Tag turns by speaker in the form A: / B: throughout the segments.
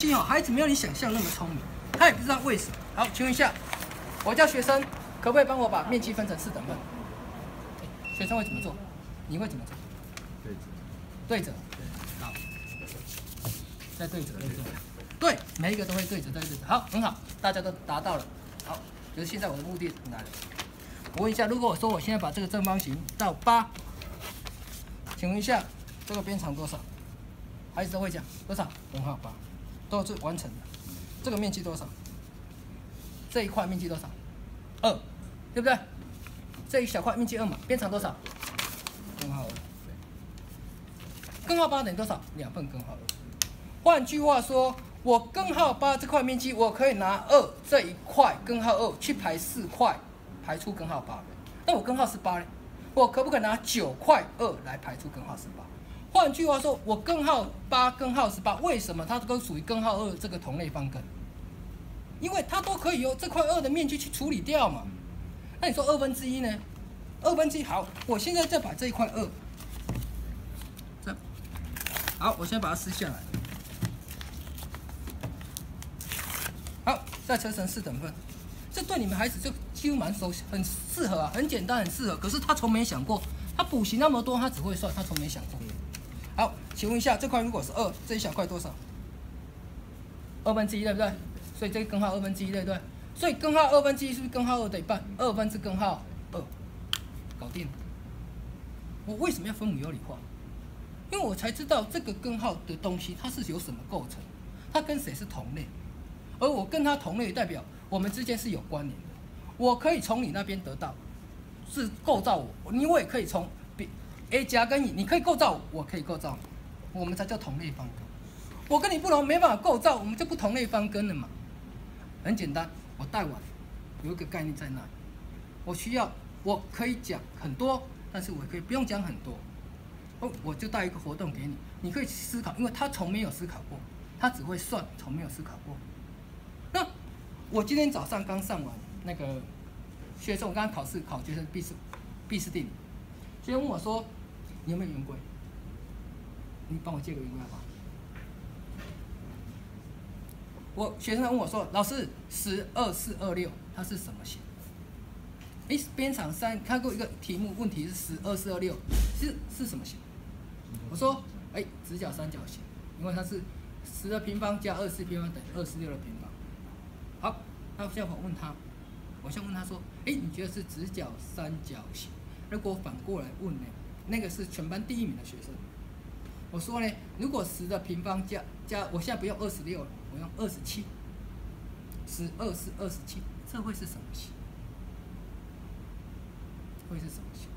A: 幸好孩子没有你想象那么聪明，他也不知道为什么。好，请问一下，我叫学生，可不可以帮我把面积分成4等份？学生会怎么做？你会怎么做？对折。好，再对折。对，每一个都会对折，再对折。好，很好，大家都达到了。好，就是现在我的目的来了。我问一下，如果我说我现在把这个正方形到8，请问一下，这个边长多少？孩子都会讲多少？根号8，都是完成的。这个面积多少？这一块面积多少？2，对不对？这一小块面积2嘛，边长多少？根号2。根号8等于多少？2份根号2。换句话说，我根号8这块面积，我可以拿2这一块根号2去排4块，排出根号8。那我根号18呢？我可不可以拿9块2来排出根号18？换句话说，我根号8、根号18，为什么它都属于根号2这个同类方根？因为它都可以由这块2的面积去处理掉嘛。那你说1/2呢？1/2好，我现在再把这一块2，好，我现在把它撕下来。好，再切成4等份。这对你们孩子就几乎蛮熟悉，很适合啊，很简单，很适合。可是他从没想过，他补习那么多，他只会算，他从没想过。好，请问一下，这块如果是2，这一小块多少？1/2，对不对？所以这个根号1/2，对不对？所以根号1/2是不是根号2的一半？2分之根号2，搞定了。我为什么要分母有理化？因为我才知道这个根号的东西它是由什么构成，它跟谁是同类，而我跟它同类代表我们之间是有关联的。我可以从你那边得到，是构造我，我也可以从 A 加跟你可以构造我，我可以构造你，我们才叫同类方根。我跟你不同，没办法构造，我们就不同类方根了嘛。很简单，我带完有一个概念在那里，我可以讲很多，但是我可以不用讲很多。我就带一个活动给你，你可以思考，因为他从没有思考过，他只会算，从没有思考过。那我今天早上刚上完那个学生，我刚刚考学生毕氏定理，学生问我说：“你有没有圆规？你帮我借个圆规好不好？”学生问我说：“老师，10、24、26，它是什么形？”边长3，看过一个题目，问题是10、24、26是什么形？我说，直角三角形，因为它是10的平方加24平方等于26的平方。好，那现在我问他，我想问他说，你觉得是直角三角形？如果反过来问呢，那个是全班第1名的学生。我说呢，如果10的平方加，我现在不用26了，我用27，10、24、27，这会是什么形？会是什么形？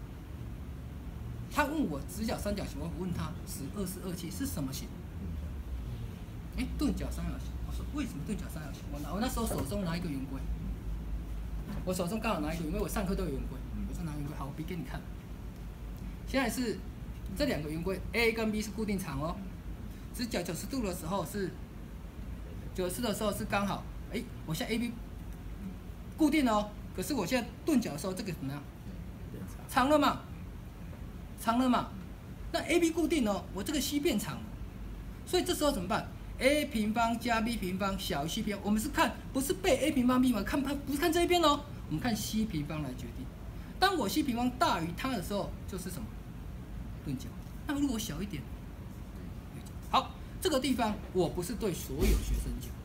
A: 他问我直角三角形，我问他10、24、27是什么形？钝角三角形。我说为什么钝角三角形？我那时候手中拿一个圆规，我手中刚好拿一个圆规，我上课都有圆规，我说拿圆规，好，我比给你看。现在是这2个圆规 ，A 跟 B 是固定长哦。直角90度的时候是90的时候是刚好，我现在 AB 固定哦，可是我现在钝角的时候，这个怎么样？长了嘛？那 AB 固定哦，我这个 C 变长了，所以这时候怎么办 ？A 平方加 B 平方小于 C 平方，我们是看不是被 A 平方 B 平方，不是看这一边哦，我们看 C 平方来决定。当我 C 平方大于它的时候，就是什么？钝角。那如果小一点，好，这个地方我不是对所有学生讲，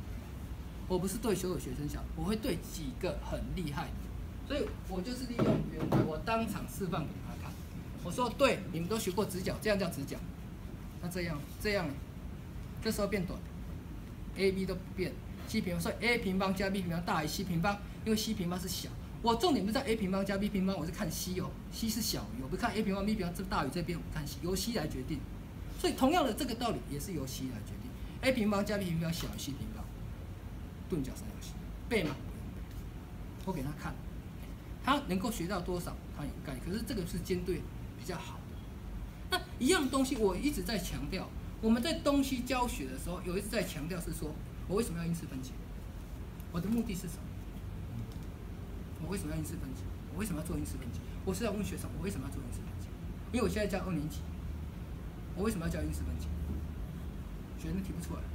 A: 我会对几个很厉害的，所以我就是利用圆规，我当场示范给他看。我说对，你们都学过直角，这样叫直角。那这样呢？这时候变短 ，A、B 都不变 ，C 平方，所以 A 平方加 B 平方大于 C 平方，因为 C 平方是小。我重点不是在 A 平方加 B 平方，我是看 C 哦 ，C 是小于，我不是看 A 平方 B 平方这大于这边，我看 C， 由 C 来决定。所以同样的这个道理也是由 C 来决定 ，A 平方加 B 平方小于 C 平方，钝角三角形，背吗？我给他看，他能够学到多少，他有概念。可是这个是针对比较好的。那一样东西，我一直在强调，我们在东西教学的时候，有一直在强调是说，我为什么要因式分解？我的目的是什么？我为什么要因式分解？我为什么要做因式分解？我是要问学生，我为什么要做因式分解？因为我现在教2年级，我为什么要教因式分解？学生提不出来，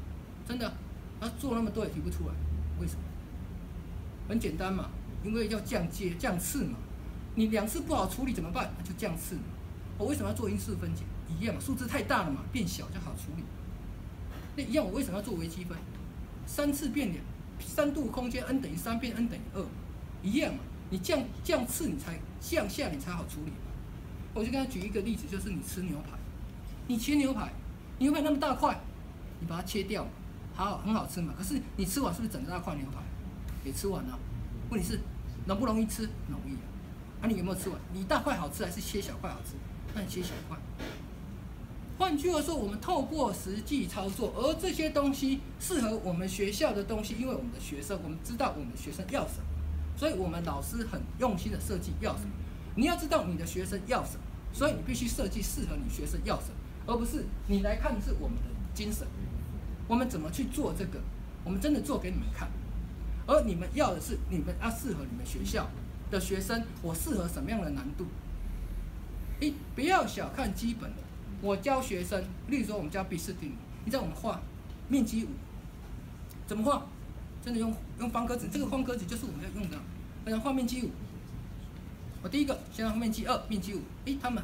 A: 真的，他做那么多也提不出来，为什么？很简单嘛，因为要降阶降次嘛。你2次不好处理怎么办？那就降次嘛。我为什么要做因式分解？一样嘛，数字太大了嘛，变小就好处理。那一样，我为什么要做微积分？3次变3度空间 n 等于3变 n 等于2，一样嘛。你降次你才降下你才好处理嘛。我就跟他举一个例子，就是你吃牛排，你切牛排那么大块，你把它切掉，很好吃嘛。可是你吃完是不是整大块牛排？也吃完了。问题是容不容易吃？容易啊。啊，你有没有吃完？你大块好吃还是切小块好吃？那你切小块。换句话说，我们透过实际操作，而这些东西适合我们学校的东西，因为我们的学生，我们知道我们的学生要什么，所以我们老师很用心的设计要什么。你要知道你的学生要什么，所以你必须设计适合你学生要什么，而不是你来看是我们的精神，我们怎么去做这个，我们真的做给你们看。而你们要的是你们要适合你们学校的学生，我适合什么样的难度？不要小看基本的。我教学生，例如说我们教毕氏定理，你知道我们画面积5怎么画？真的用方格子，这个方格子就是我们要用的。我想画面积5，我第一个先画面积2，面积5。他们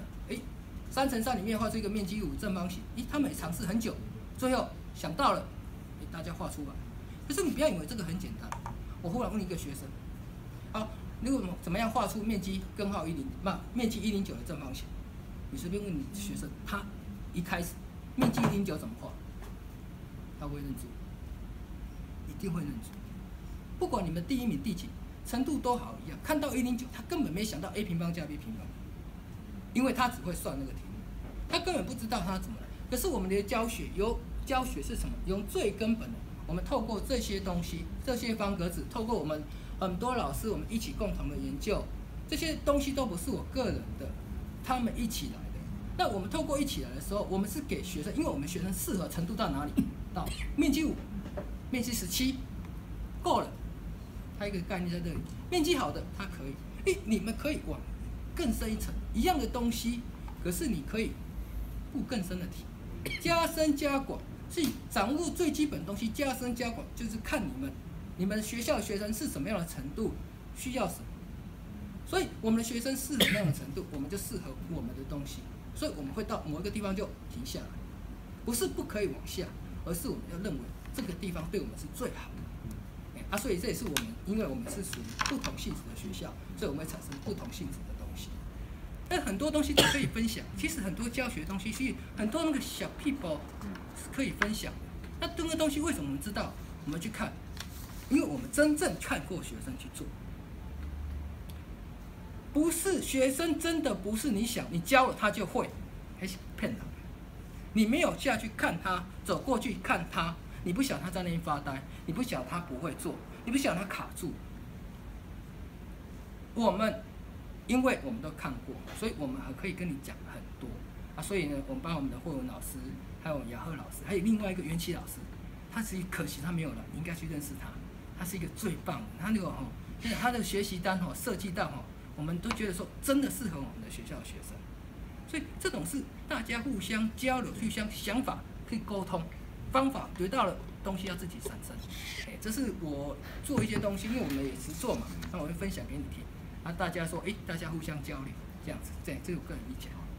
A: 3乘3里面画出一个面积5正方形，他们也尝试很久，最后想到了，大家画出来。可是你不要以为这个很简单。我忽然问一个学生，好，如果怎么样画出面积根号面积109的正方形？你随便问你学生，他一开始面积109怎么画？他会认住，一定会认住。不管你们第1名、第几程度都好一样，看到109，他根本没想到 a 平方加 b 平方，因为他只会算那个题目，他根本不知道他怎么来。可是我们的教学是什么？用最根本的，我们透过这些东西，这些方格子，透过我们很多老师我们一起共同的研究，这些东西都不是我个人的。他们一起来的，那我们透过一起来的时候，我们是给学生，因为我们学生适合程度到哪里？到面积5，面积17，够了。它一个概念在这里，面积好的它可以，你们可以往更深一层，一样的东西，可是你可以布更深的题，加深加广，是掌握最基本的东西，加深加广就是看你们学校的学生是什么样的程度，需要什么。所以我们的学生适合那样的程度，我们就适合我们的东西。所以我们会到某一个地方就停下来，不是不可以往下，而是我们要认为这个地方对我们是最好的。所以这也是我们，因为我们是属于不同性质的学校，所以我们会产生不同性质的东西。但很多东西都可以分享，其实很多教学的东西，其实很多那个小屁包是可以分享的。那这个东西为什么我们知道？我们去看，因为我们真正看过学生去做。不是学生真的不是你想你教了他就会，还是骗他？你没有下去看他，走过去看他，你不想他在那边发呆，你不想他不会做，你不想他卡住。因为我们都看过，所以我们还可以跟你讲很多所以呢，我们帮我们的慧文老师，还有雅赫老师，还有另外一个元气老师，他是可惜他没有来，你应该去认识他，他是一个最棒的，他的学习单设计到我们都觉得说真的适合我们的学校的学生，所以这种是大家互相交流、互相想法可以沟通，方法得到了东西要自己产生。这是我做一些东西，因为我们也是做嘛，那我会分享给你听。大家说，大家互相交流这样子，这是我个人意见。